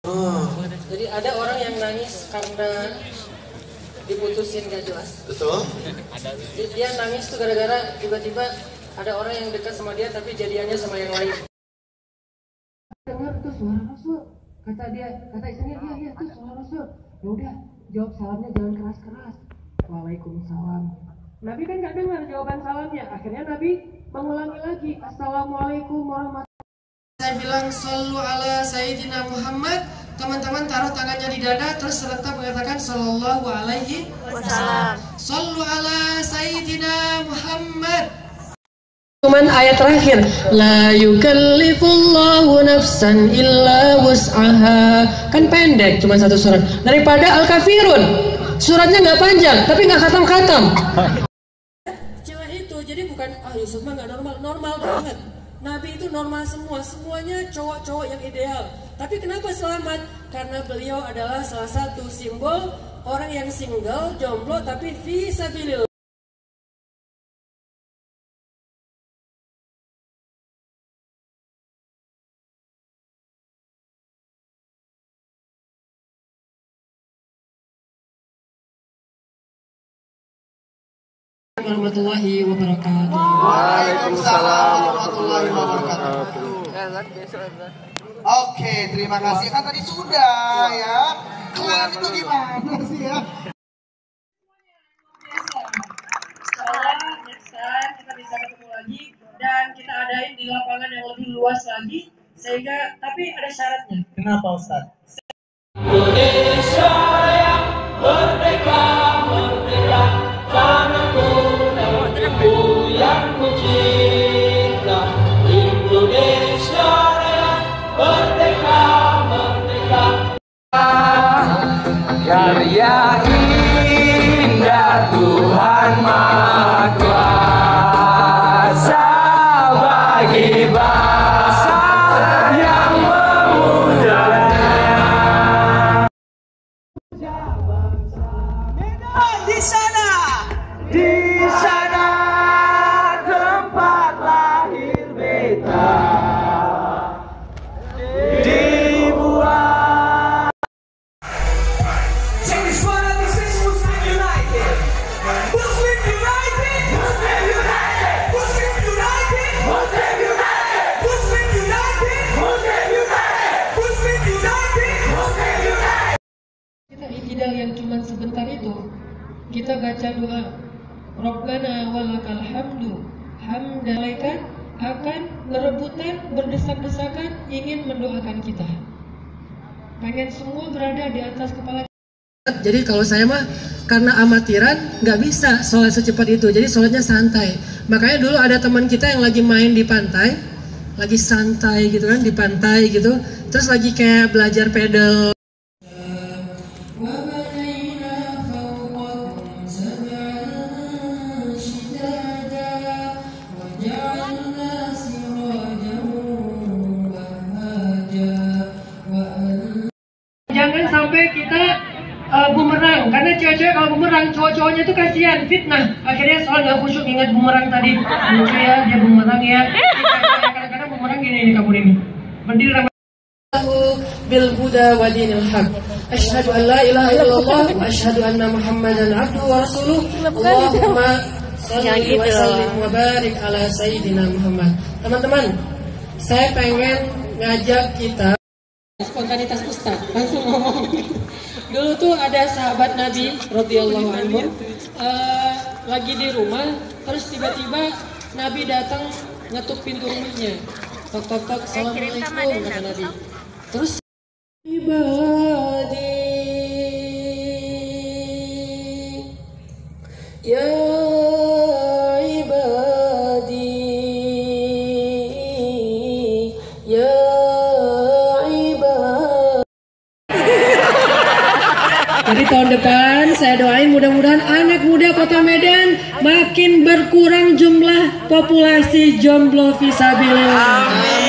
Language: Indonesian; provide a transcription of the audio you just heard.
Jadi ada orang yang nangis karena diputusin gak jelas. Betul. Dia nangis tuh gara-gara tiba-tiba ada orang yang dekat sama dia tapi jadiannya sama yang lain. Dengar tuh suara Rasul, kata istrinya iya tuh suara Rasul. Ya udah, jawab salamnya jangan keras-keras. Waalaikumsalam. Nabi kan gak dengar jawaban salamnya. Akhirnya Nabi mengulangi lagi, Assalamualaikum warahmatullahi wabarakatuh. Saya bilang sallu ala Sayyidina Muhammad. Teman-teman taruh tangannya di dada terus serta mengatakan sallallahu alaihi wasallam. Sallu ala Sayyidina Muhammad. Cuman ayat terakhir, la yukallifullahu nafsan illa wus'aha. Kan pendek, cuma satu surat. Daripada Al-Kafirun, suratnya nggak panjang, tapi nggak khatam-khatam. Cewek itu, jadi bukan Yusuf mah nggak normal banget. Nabi itu normal semuanya cowok-cowok yang ideal. Tapi kenapa selamat? Karena beliau adalah salah satu simbol orang yang single, jomblo, tapi fisabilillah. Warahmatullahi wabarakatuh. Waalaikumsalam warahmatullahi wabarakatuh. Oke, terima kasih. Kan tadi sudah ya. Kelar itu gimana sih ya? Kita bisa ketemu lagi dan kita adain di lapangan yang lebih luas lagi sehingga tapi ada syaratnya. Kenapa Ustaz? Indonesia yang merdeka, merdeka, tanahku dan negeriku yang ku cinta. Indonesia yang merdeka, merdeka. Karya indah Tuhan Maha Kuasa bagi bangsa yang memudanya. Di sana tempat lahir beta dibuat. Check this one out, this is Muslim United. Muslim United. Muslim United. Muslim United. Muslim United. Muslim United. Muslim United. Muslim United. Muslim United. Kita iktidal yang cuma sebentar itu, kita baca doa Rabbana walakal hamdu. Malaikat akan berebutan, berdesak-desakan ingin mendoakan kita. Pengen semua berada di atas kepala. Jadi kalau saya mah karena amatiran nggak bisa sholat secepat itu. Jadi sholatnya santai. Makanya dulu ada teman kita yang lagi main di pantai, lagi santai gitu kan di pantai gitu. Terus lagi kayak belajar pedal. Jangan sampai kita bumerang, karena cewek-cewek kalau bumerang, cowok-cowoknya itu kasihan, fitnah. Akhirnya soal nggak khusyuk ingat bumerang tadi. Lucu ya, dia bumerang ya. Kadang-kadang bumerang gini kamu ini. Berdiri ramai. Bil huda wa dinil haq. Asyhadu an la ilaha illallah wa asyhadu anna Muhammadan abduhu wa rasuluh. Allahumma shalli wa sallim wa barik ala sayyidina Muhammad. Teman-teman, saya pengen ngajak kita spontanitas Ustaz, langsung ngomong. Dulu tuh ada sahabat Nabi radhiyallahu anhu lagi di rumah, terus tiba-tiba Nabi datang ngetuk pintu rumahnya. Tok tok tok, assalamualaikum kata Nabi. Terus ibadi ya Jadi tahun depan saya doain mudah-mudahan anak muda Kota Medan makin berkurang jumlah populasi jomblo fisabilillah.